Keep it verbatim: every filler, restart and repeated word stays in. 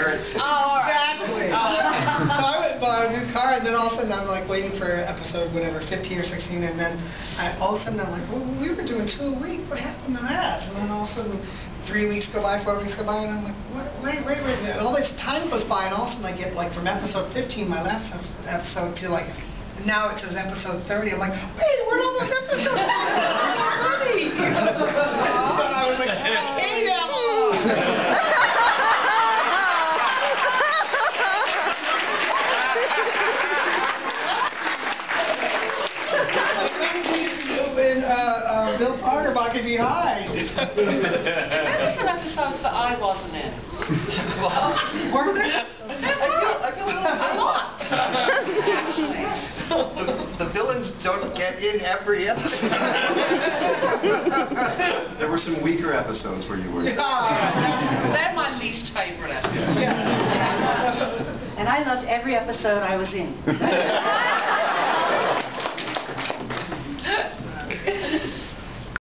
parents. Oh, all right. Exactly. Oh, okay. So I went and bought a new car, and then all of a sudden I'm like waiting for episode whatever, fifteen or sixteen, and then I, all of a sudden I'm like, well, we were doing two a week. What happened to that? And then all of a sudden three weeks go by, four weeks go by, and I'm like, what? Wait, wait, wait. And all this time goes by, and all of a sudden I get like from episode fifteen, my last episode, to like now it says episode thirty. I'm like, wait, where'd all those episodes? thirty. So I was like, hey, Avalon. And uh, uh, Bill Parker walking behind. Remember some episodes that I wasn't in? Were there? I feel, I feel a little A lot, actually. The, the villains don't get in every episode. There were some weaker episodes where you were. Yeah. They're my least favourite episodes. Yeah. And I loved every episode I was in.